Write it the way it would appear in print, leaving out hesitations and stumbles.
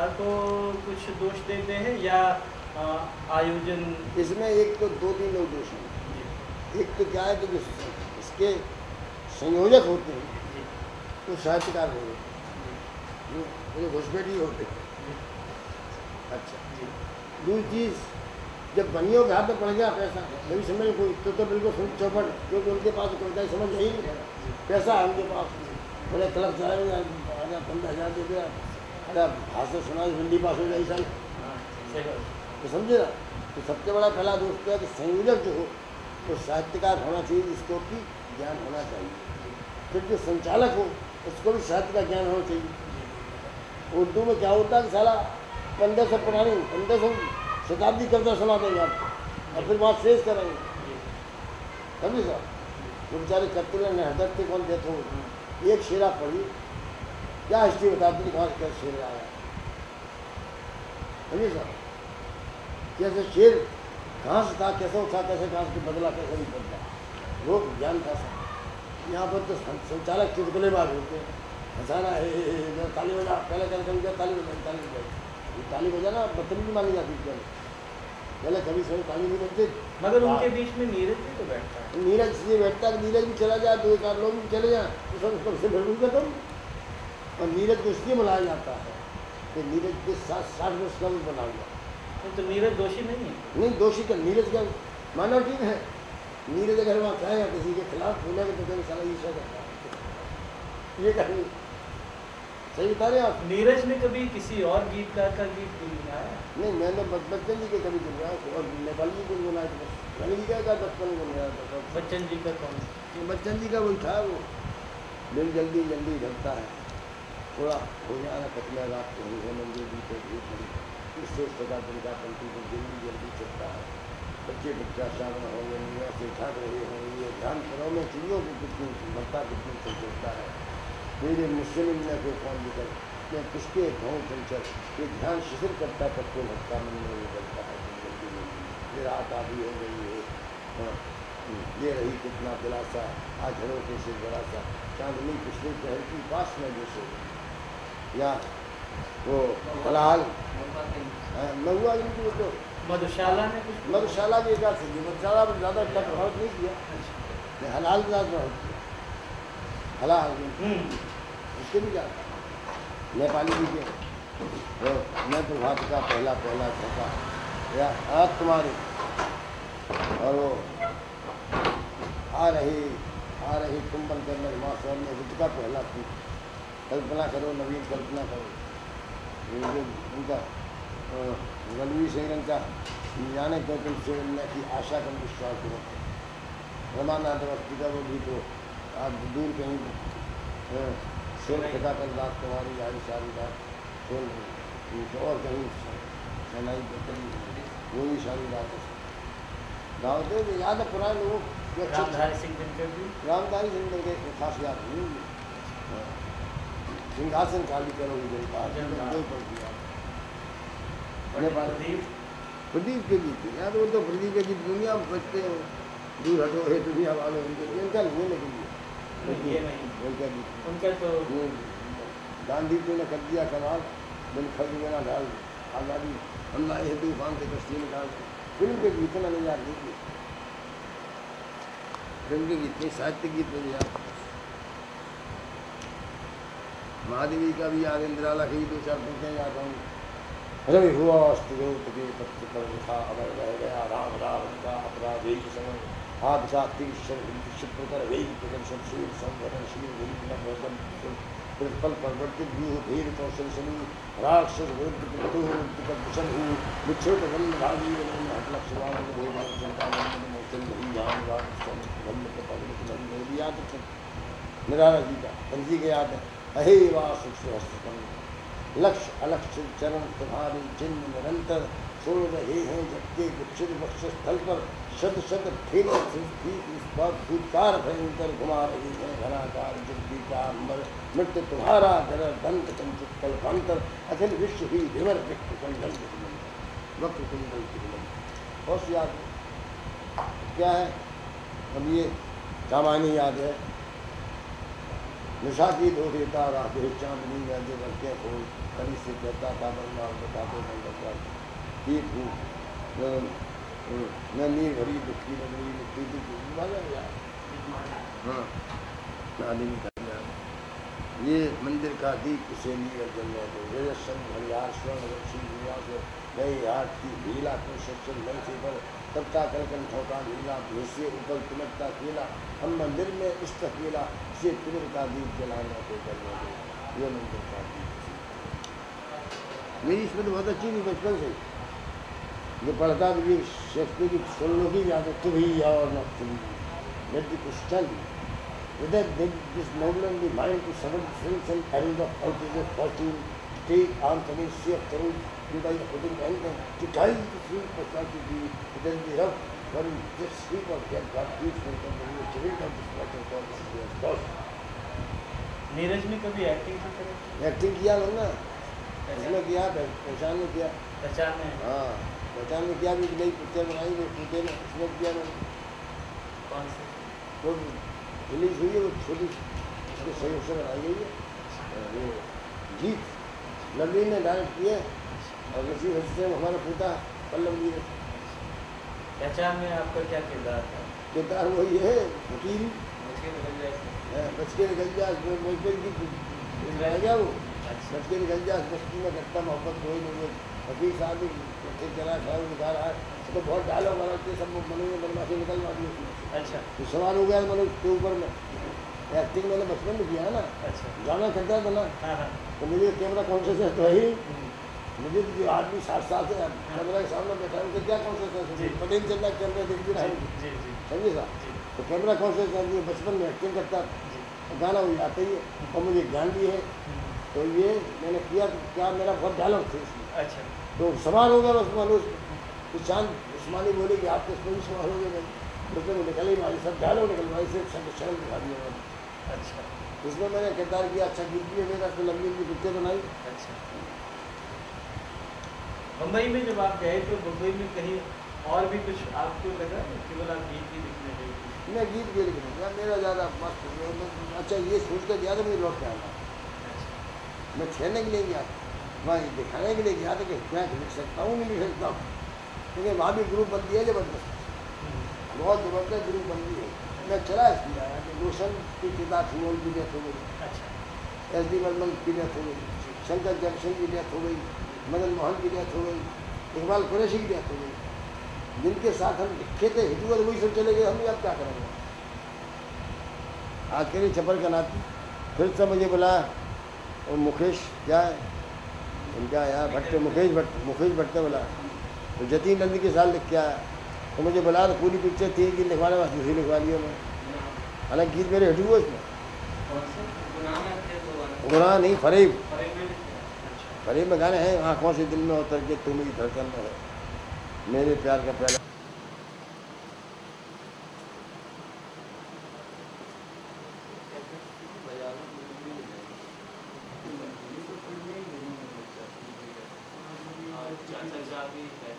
सरकार को कुछ दोष देते हैं या आयोजन? इसमें एक तो 2-3 लोग दोष हैं। एक तो क्या है कि जो इसके संयोजक होते हैं तो साहित्यकार होते हैं, वो घुसपैठी होते हैं। अच्छा, दूसरी चीज़, जब बनियों के हाथ में पड़ गया पैसा, कभी समझ कोई तो बिल्कुल सुन चौपट, क्योंकि उनके पास कविता समझ नहीं, पैसा है उनके पास, बोले क्लब चलाएंगे 15,000 दे दिया, अरे भाषण सुना हिंदी पास हो जाए साल, तो समझे ना। तो सबसे बड़ा पहला दोस्त है कि संयोजक जो हो तो साहित्यकार होना चाहिए, जिसको भी ज्ञान होना चाहिए। फिर जो संचालक हो उसको भी साहित्य का ज्ञान होना चाहिए। उर्दू में क्या होता है कि साला 1500 पुरानी 1500 शताब्दी कविता सुना देंगे आपको और फिर वहाँ शेष करेंगे, समझे साहब। वो बेचारे कत्ल नहदत थे, कौन डेथ हो, एक शेरा पढ़ी, क्या हिस्ट्री बताते थे, कहाँ से कैसे शेर आया, समझे साहब। कैसे शेर कहाँ से था, कैसे उठा, कैसे कहाँ से बदला, कैसे नहीं बदला, वो ज्ञान था साहब। यहाँ पर तो संचालक चुटकुलेबाज होते हैं, हंसाना है, ताली बजा, पहले कार्यक्रम किया ताली बजाई, ताली बजाई, ये ताली बजाना बदतमीजी मानी जाती थी पहले कभी समय ताली नहीं बजते। मगर उनके बीच में नीरज भी तो बैठता है। नीरज इसलिए बैठता है, नीरज भी चला जाए, 2-4 लोग भी चले जाए तो सब सबसे भड़ूंगा तुम। और नीरज को इसलिए बुलाया जाता है कि नीरज के 60 वर्ष का भी बना हुआ। तो नीरज दोषी नहीं है? नहीं, दोषी का नीरज का मानव ठीक है। नीरज अगर वहाँ चाहेगा किसी के खिलाफ बोलेगा तो कभी सारा ईर्ष्या करता है, ये कहीं सही बता रहे आप। नीरज ने कभी किसी और गीतकार का गीत गुनगुनाया? नहीं, मैंने बच्चन जी के कभी गुनगुनाया और नेपाली जी गुनगुनाया था, मैंने जी का बचपन गुनगुनाया था। बच्चन जी का कौन? बच्चन जी का वही था, वो दिन जल्दी जल्दी ढलता है, थोड़ा हो जाना कतला रात को है मंदिर भी तो इससे सदा दिन का पंथी को जल्दी जल्दी चलता है। बच्चे बच्चा शाम हो गए, से ठाक रहे होंगे, ध्यान करो में चिड़ियों को कितनी मरता कितनी चलता है। मेरे मुस्लिम ने को कौन निकल, मैं किसके गाँव चंचल, ये ध्यान शिथिल करता तब को लगता मन में निकलता है। ये रात आधी हो गई है, ये रही कितना दिलासा, आज घरों के से बड़ा सा चांदनी पिछले शहर की पास में जैसे, या वो फिलहाल महुआ इनकी तो मधुशाला ने कुछ, मधुशाला की एक से मधुशाला में ज़्यादा इतना प्रभावित नहीं किया, हलाल ज़्यादा प्रभावित किया, हलाल उसके भी जाता नेपाली जी के मैं तो भात का पहला झोंका या आज तुम्हारी, और वो आ रही तुम बन कर मेरे माँ सर में रुद्र का पहला थी, कल्पना करो नवीन कल्पना करो, उनका रणवीर सिंह का जाने को तुमसे मिलने की आशा कम विश्वास करो, रमानाथ अवस्थी का वो भी तो आप दूर कहीं शोर खटा कर रात तुम्हारी गाड़ी सारी रात शोर और कहीं सनाई करी वो भी सारी रात गाँव दे याद है पुराने लोगों रामधारी सिंह दिनकर भी, रामधारी सिंह दिनकर के खास याद नहीं, सिंहासन खाली करोगे प्रदीप के गीत याद, वो तो प्रदीप के गीत दुनिया में बचते हैं, दूर हटो है दुनिया वालों उनका नहीं लेकिन ये नहीं उनका गीत, उनका तो गांधी जी ने कर दिया कमाल, बिन खरीदना ढाल आज़ादी हम लाए हैं तूफान से कश्ती निकाल, फिल्म के गीत में नहीं याद नहीं, फिल्म के गीत नहीं, साहित्य गीत में याद, महादेवी का भी याद, इंदिराला की भी 2-4 पंक्तियाँ याद होंगी। रवि हुआ स्त्रोत के पत्र पर लिखा अमर रह गया राम राम का अपराध एक समय, हाथ का तीर क्षिप्र कर वेग प्रदर्शनशील संवरणशील नवरतन प्रतिपल परिवर्तित व्यूह धीर कौशल समूह राक्षस विरुद्ध प्रदर्शन हूँ विक्षोभ वल्ल भागी हटलक शिवानंद भोग चिंतानंद मोचन भरी जान राम याद निराला जी का पंजी के याद है, अहे वास लक्ष्य अलक्ष्य चरण तुम्हारे चिन्ह निरंतर छोड़ रहे हैं जबकि गुच्छित वक्ष स्थल पर शत शत फेर इस बात भूतकार भयंकर घुमा रही है घनाकार जगदी का अंबर मृत्यु तुम्हारा जर दंत कंचित कल्पांतर अखिल विश्व ही विवर वक्र कुंडल वक्र कुंडल। और याद क्या है अब ये सामान्य याद है, निशा की दो देता राधे चांदनी गाजे बल्कि खोल कली से कहता था बंदा बताते बंदा ठीक हूँ मैं नीर भरी दुखी नगरी मिट्टी की माना यार। हाँ आदमी का ये मंदिर का दीप उसे नीर जलने दो रजसन हरियार स्वर्ण रक्षी दुनिया से नई हाथ की भीला को सच्चन नई से पर तबता कलकन ठोका ढीला भेसे ऊपर तुमकता केला हम मंदिर में इष्ट अकेला से पितर का दीप जलाने को करने दो ये मंदिर का दीप। मेरी इसमें तो बहुत अच्छी थी बचपन से जो पढ़ता भी शेक्सपियर की सुन लो की आदत तो भी और न तुम let the question whether this noble and the mind to summon strength and arrows of outrageous fortune to take arms against sea of courage to by the putting hand and to guide the free personality to within the rough but in this sweep of death God keeps from the children of this water for this year's lost। Neeraj में कभी acting की तरह acting किया ना इसमें किया पहचान में किया पहचान में हाँ पहचान में किया भी नई पिक्चर बनाई वो पूछे में इसमें किया मैंने कौन से वो रिलीज हुई है वो छोटी उसके सहयोग से बनाई गई है वो जीत लवली ने डायरेक्ट किया और इसी वजह से हमारा पोता पल्लव जी है। पहचान में आपका क्या किरदार था? किरदार वही है वकील बच के निकल जाए बच के निकल जा मुझे की रह गया वो बच के निकल जा बस्ती में घटता मोहब्बत कोई नहीं है वकील साहब भी चला खड़ा दिखा रहा है तो बहुत डायलॉग वाला सब मनोज बदमाशी निकलवा दी उसमें। अच्छा तो सवाल हो गया मनोज के ऊपर में एक्टिंग मैंने बचपन में किया है ना अच्छा गाना करता था ना हाँ हाँ तो मुझे कैमरा कॉन्शियसनेस तो है ही मुझे तो जो आदमी 60 साल से कैमरा के सामने बैठा है उनसे क्या कॉन्शियसनेस पटेल चलना कैमरा देख भी रहा है जी जी समझे साहब तो कैमरा कॉन्शियसनेस बचपन में एक्टिंग करता गाना वही आता ही है और मुझे ज्ञान भी है तो ये मैंने किया क्या मेरा बहुत डायलॉग थे इसमें। अच्छा तो सवाल हो गया बस मनोज तो चांद उस्मानी बोले कि आपके इसमें भी सवाल हो गए उसमें वो निकल ही मारी सब डायलॉग निकलवाई से शर्म दिखा दिया मैंने। अच्छा इसमें मैंने किरदार किया अच्छा गीत भी है मेरा तो लंबी लंबी पिक्चर बनाई। अच्छा मुंबई में जब आप गए तो मुंबई में कहीं और भी कुछ आपको लगा केवल आप गीत ही लिखने गए? मैं गीत भी लिख रहा मेरा ज़्यादा मस्त अच्छा ये सोच कर गया था मुझे लौट के आना मैं खेलने के लिए गया वहाँ दिखाने के लिए गया था कि मैं लिख सकता हूँ नहीं लिख सकता हूँ क्योंकि वहाँ भी ग्रुप बनती है जबरदस्त बहुत ज़बरदस्त ग्रुप बनती है। मैं चला इसलिए आया कि रोशन की किताब सुमोल की डेथ हो गई अच्छा एस डी वर्मन की डेथ हो गई शंकर जयकिशन की डेथ हो गई मदन मोहन की डेथ हो गई इकबाल कुरैशी की डेथ हो गई जिनके साथ हम लिखे थे हिटू वही सब चले गए हम अब क्या करेंगे। आज के लिए छपर का नाती फिर से मुझे बुलाया और मुकेश क्या है उनका यार भट्ट मुकेश भट्ट बोला तो जतीन नंदी के साथ लिख के आया तो मुझे बुलाया तो पूरी पिक्चर थी कि लिखवाने वाला दूसरी लिखवा लिया मैं हालांकि गीत मेरे हिट हुए इसमें गुनाह नहीं फरेब फरेब में गाने हैं आँखों से दिल में उतर के तुम ही धड़कन में है मेरे प्यार का पहला चाचा भी